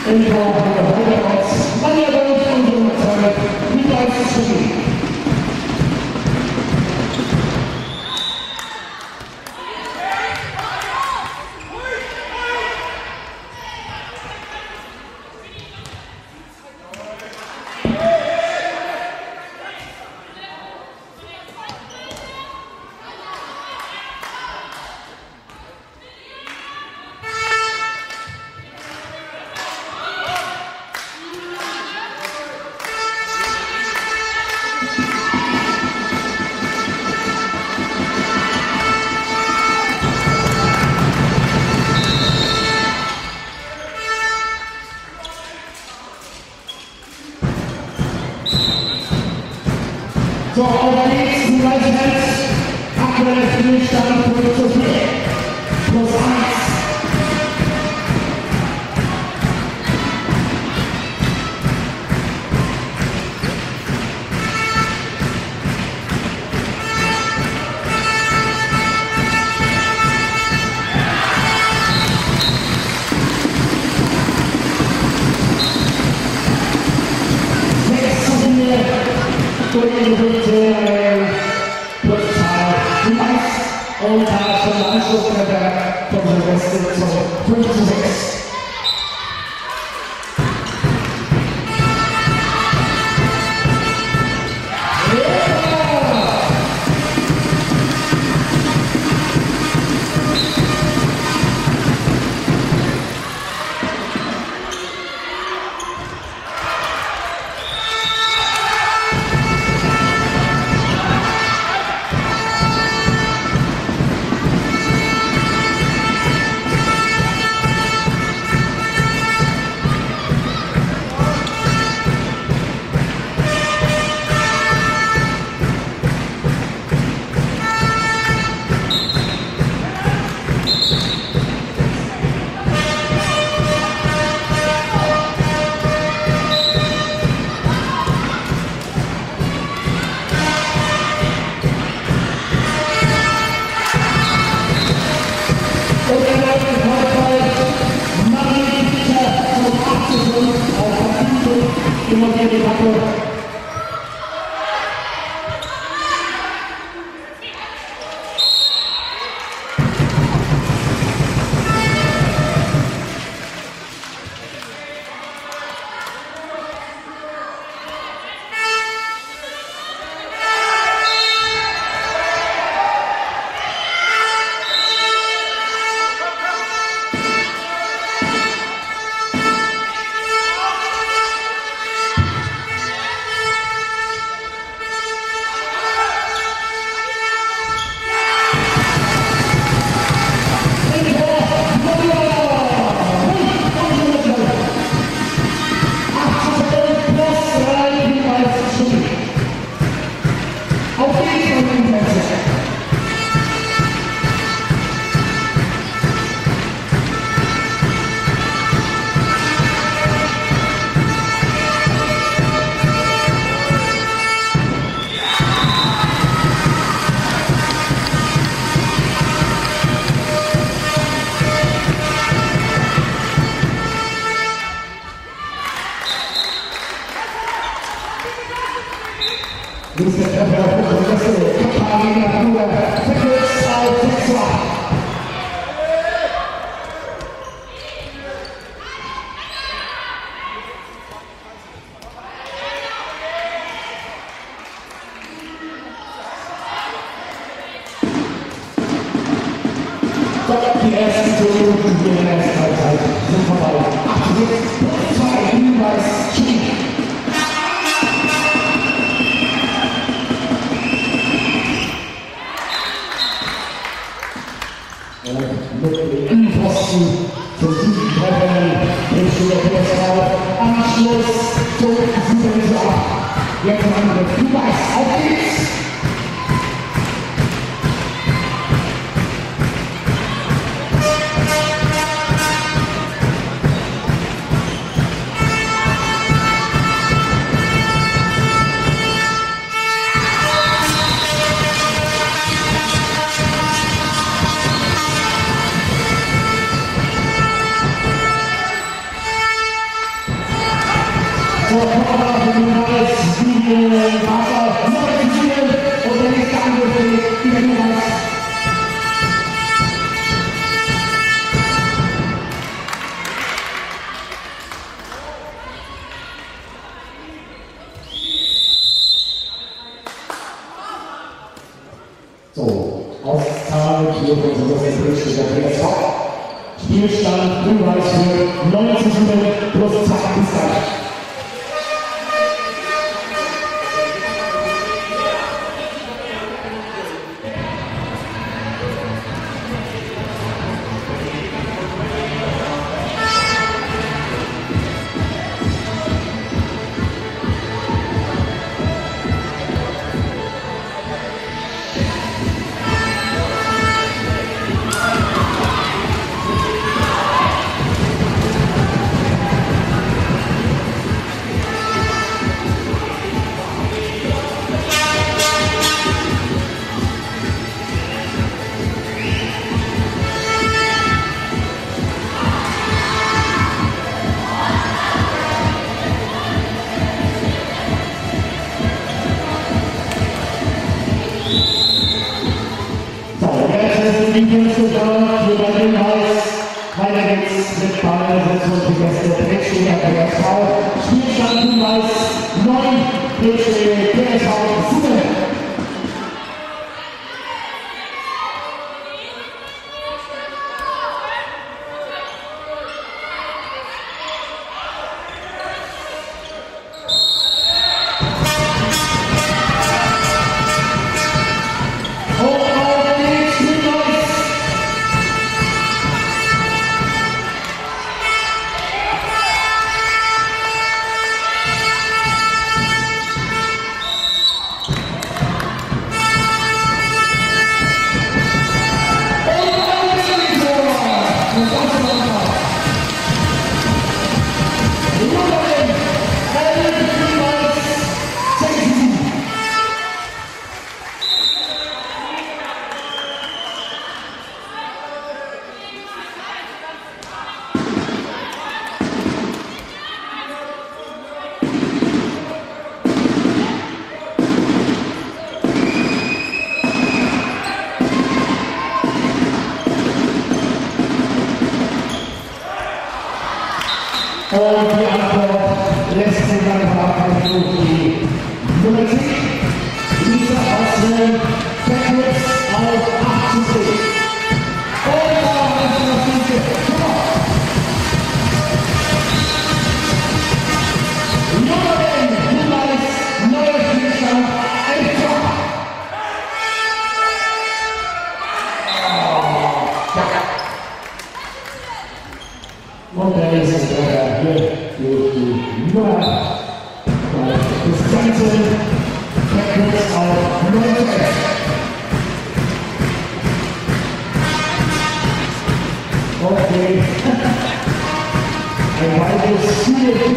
So, auf geht's, Grün-Weiß aktuell Spielstand plus 1. Und da schon der Anschlusstreffer von Bredstedter 5:6. Die ersten 10 Minuten hier in der ersten Halbzeit sind vorbei. 8:2 Grün-Weiß Schwerin. Mit dem Innenposten zum 7. Treffer Bredstedter Anschluss zum 7:8. Jetzt haben wir Grün-Weiß. Auf geht's! Wasser, 9 Ziele und der nächste Angriff in der Grün-Weiß. So, Auszahlung hier von unserem Bredstedter. Spielstand Grün-Weiß für 90 Minuten plus Zeit bis gleich. Die Künste da, hier bei Grün-Weiß. Weiter geht's mit Ball, und die beste Bredstedter der Frau. Spielstand Grün-Weiß 9, Bredstedter der Frau 7. Und die Antwort lässt sich dann verarbeiten durch die Nummer 10. Lisa Auswählen, Backwards auf 80. Und da ist das Ganze. Nummer 10, Grün-Weiß, neuer Spielstand, ein Tor. Und der ist es hier durch die Nummer. Das Ganze Backwards auf 90. Okay. Ein weiteres Ziel.